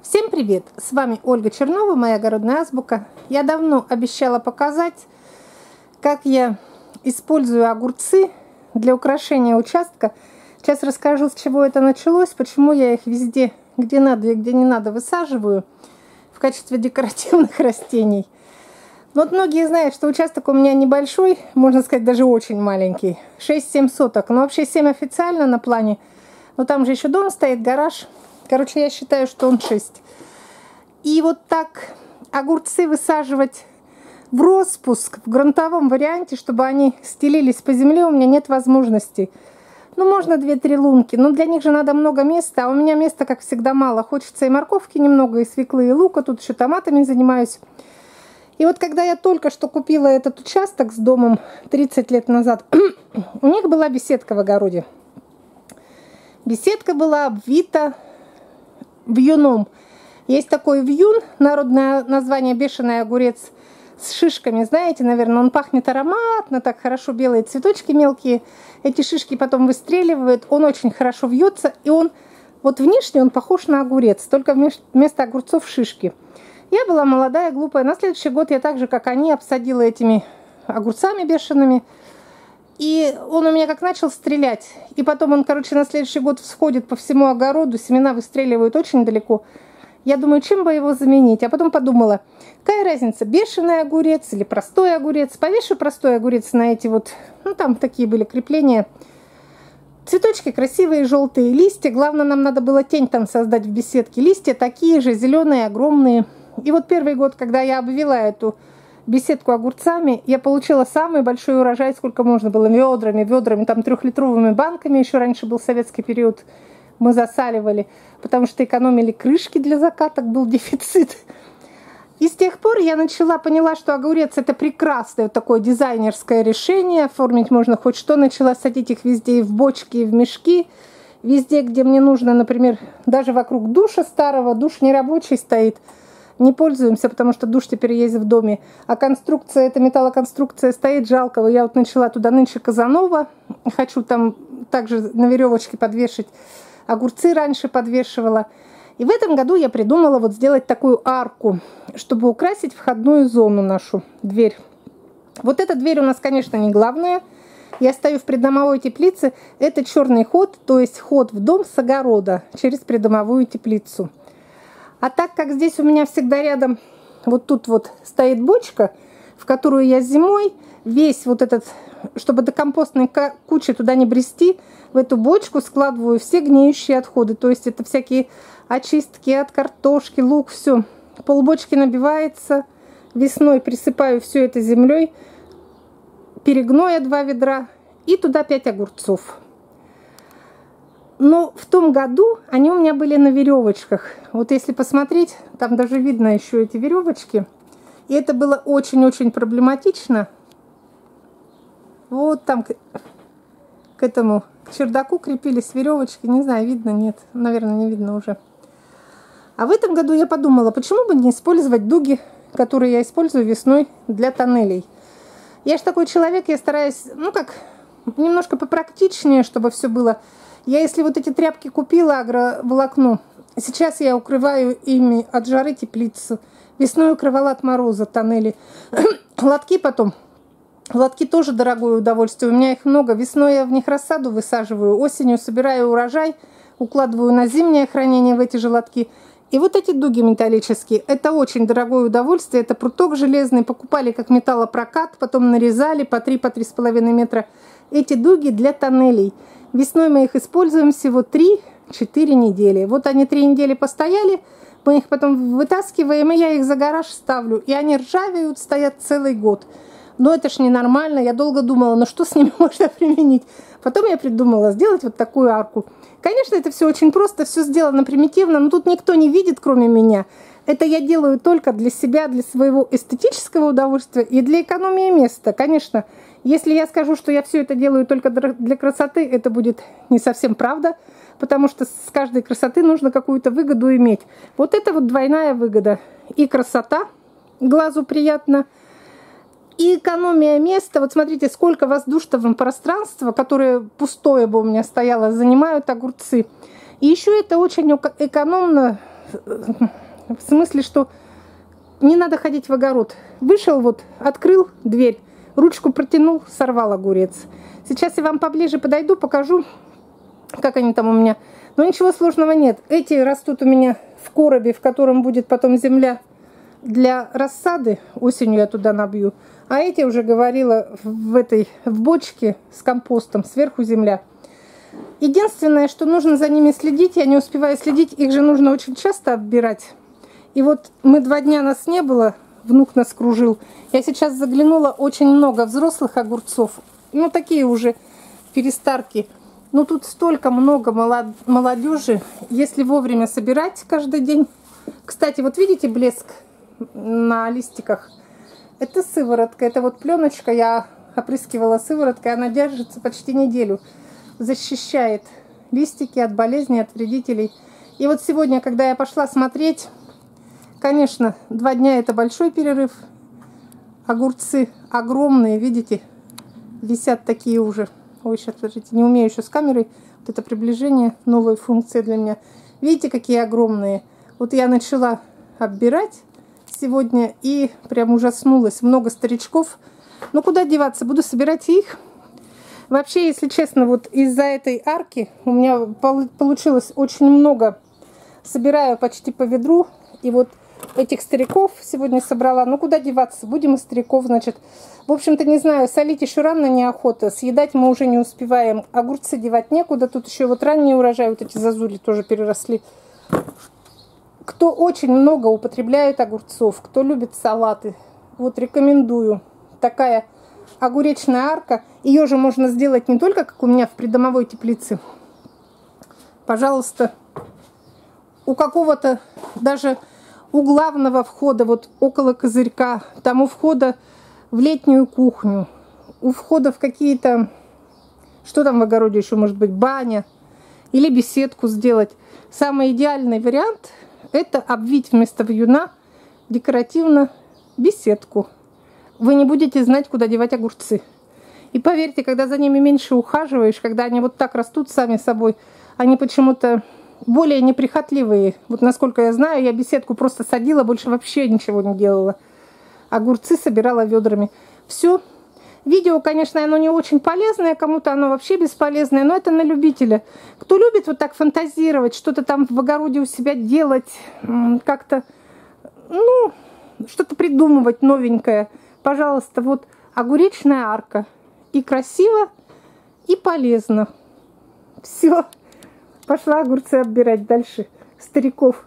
Всем привет! С вами Ольга Чернова, моя огородная азбука. Я давно обещала показать, как я использую огурцы для украшения участка. Сейчас расскажу, с чего это началось, почему я их везде, где надо и где не надо, высаживаю в качестве декоративных растений. Но вот многие знают, что участок у меня небольшой, можно сказать, даже очень маленький. 6-7 соток, но вообще 7 официально на плане. Но там же еще дом стоит, гараж. Короче, я считаю, что он 6. И вот так огурцы высаживать в распуск, в грунтовом варианте, чтобы они стелились по земле, у меня нет возможности. Ну, можно 2-3 лунки, но для них же надо много места, а у меня места, как всегда, мало. Хочется и морковки немного, и свеклы, и лука, тут еще томатами занимаюсь. И вот когда я только что купила этот участок с домом 30 лет назад, у них была беседка в огороде. Беседка была обвита вьюном. Есть такой вьюн, народное название бешеный огурец с шишками, знаете, наверное, он пахнет ароматно, так хорошо, белые цветочки мелкие. Эти шишки потом выстреливают, он очень хорошо вьется, и он, вот внешне он похож на огурец, только вместо огурцов шишки. Я была молодая, глупая. На следующий год я так же, как они, обсадила этими огурцами бешеными. И он у меня как начал стрелять. И потом он, короче, на следующий год всходит по всему огороду. Семена выстреливают очень далеко. Я думаю, чем бы его заменить? А потом подумала, какая разница, бешеный огурец или простой огурец. Повешу простой огурец на эти вот, ну там такие были крепления. Цветочки красивые, желтые листья. Главное, нам надо было тень там создать в беседке. Листья такие же, зеленые, огромные. И вот первый год, когда я обвела эту беседку огурцами, я получила самый большой урожай, сколько можно было, ведрами, там 3-литровыми банками, еще раньше был советский период, мы засаливали, потому что экономили крышки для закаток, был дефицит. И с тех пор я поняла, что огурец это прекрасное такое дизайнерское решение, оформить можно хоть что, начала садить их везде, и в бочки, и в мешки, везде, где мне нужно, например, даже вокруг душа старого, душ нерабочий стоит, не пользуемся, потому что душ теперь есть в доме. А конструкция, эта металлоконструкция стоит, жалко. Я вот начала туда нынче Казанова. Хочу там также на веревочке подвешать. Огурцы раньше подвешивала. И в этом году я придумала вот сделать такую арку, чтобы украсить входную зону нашу, дверь. Вот эта дверь у нас, конечно, не главная. Я стою в придомовой теплице. Это черный ход, то есть ход в дом с огорода через придомовую теплицу. А так как здесь у меня всегда рядом, вот тут вот стоит бочка, в которую я зимой весь вот этот, чтобы до компостной кучи туда не брести, в эту бочку складываю все гниющие отходы. То есть это всякие очистки от картошки, лук, все. Полбочки набивается, весной присыпаю все это землей, перегноя 2 ведра и туда 5 огурцов. Но в том году они у меня были на веревочках. Вот если посмотреть, там даже видно еще эти веревочки. И это было очень-очень проблематично. Вот там к этому к чердаку крепились веревочки. Не знаю, видно, нет. Наверное, не видно уже. А в этом году я подумала, почему бы не использовать дуги, которые я использую весной для тоннелей. Я же такой человек, я стараюсь, ну как, немножко попрактичнее, чтобы все было. Я если вот эти тряпки купила, агроволокно, сейчас я укрываю ими от жары теплицу. Весной укрывала от мороза тоннели. Лотки потом. Лотки тоже дорогое удовольствие. У меня их много. Весной я в них рассаду высаживаю. Осенью собираю урожай. Укладываю на зимнее хранение в эти же лотки. И вот эти дуги металлические. Это очень дорогое удовольствие. Это пруток железный. Покупали как металлопрокат. Потом нарезали по 3-3,5 метра. Эти дуги для тоннелей. Весной мы их используем всего 3-4 недели. Вот они 3 недели постояли, мы их потом вытаскиваем, и я их за гараж ставлю. И они ржавеют, стоят целый год. Но это ж ненормально. Я долго думала, ну что с ними можно применить. Потом я придумала сделать вот такую арку. Конечно, это все очень просто, все сделано примитивно, но тут никто не видит, кроме меня. Это я делаю только для себя, для своего эстетического удовольствия и для экономии места. Конечно, если я скажу, что я все это делаю только для красоты, это будет не совсем правда, потому что с каждой красоты нужно какую-то выгоду иметь. Вот это вот двойная выгода. И красота, глазу приятно, и экономия места. Вот смотрите, сколько воздушного пространства, которое пустое бы у меня стояло, занимают огурцы. И еще это очень экономно В смысле, что не надо ходить в огород. Вышел, вот, открыл дверь, ручку протянул, сорвал огурец. Сейчас я вам поближе подойду, покажу, как они там у меня. Но ничего сложного нет. Эти растут у меня в коробе, в котором будет потом земля для рассады. Осенью я туда набью. А эти, уже говорила, в бочке с компостом, сверху земля. Единственное, что нужно за ними следить, я не успеваю следить, их же нужно очень часто оббирать. И вот мы 2 дня нас не было, внук нас кружил. Я сейчас заглянула, очень много взрослых огурцов. Ну, такие уже перестарки. Ну, тут столько много молодежи. Если вовремя собирать каждый день. Кстати, вот видите блеск на листиках? Это сыворотка, это вот пленочка. Я опрыскивала сывороткой, она держится почти неделю. Защищает листики от болезней, от вредителей. И вот сегодня, когда я пошла смотреть, конечно, 2 дня это большой перерыв. Огурцы огромные, видите, висят такие уже. Ой, сейчас, подождите, не умею еще с камерой. Вот это приближение, новая функция для меня. Видите, какие огромные. Вот я начала оббирать сегодня и прям ужаснулась. Много старичков. Ну, куда деваться? Буду собирать их. Вообще, если честно, вот из-за этой арки у меня получилось очень много. Собираю почти по ведру. И вот этих стариков сегодня собрала. Ну, куда деваться? Будем и стариков, значит. В общем-то, не знаю, солить еще рано, неохота. Съедать мы уже не успеваем. Огурцы девать некуда. Тут еще вот ранний урожай, вот эти зазули тоже переросли. Кто очень много употребляет огурцов, кто любит салаты, вот рекомендую. Такая огуречная арка. Ее же можно сделать не только, как у меня в придомовой теплице. Пожалуйста, у какого-то даже у главного входа, вот около козырька, там у входа в летнюю кухню, у входа в какие-то, что там в огороде еще может быть, баня, или беседку сделать. Самый идеальный вариант — это обвить вместо вьюна декоративно беседку. Вы не будете знать, куда девать огурцы. И поверьте, когда за ними меньше ухаживаешь, когда они вот так растут сами собой, они почему-то более неприхотливые. Вот насколько я знаю, я беседку просто садила, больше вообще ничего не делала. Огурцы собирала ведрами. Все. Видео, конечно, оно не очень полезное, кому-то оно вообще бесполезное, но это на любителя. Кто любит вот так фантазировать, что-то там в огороде у себя делать, как-то, ну, что-то придумывать новенькое, пожалуйста, вот огуречная арка. И красиво, и полезно. Все. Пошла огурцы оббирать дальше. Стариков.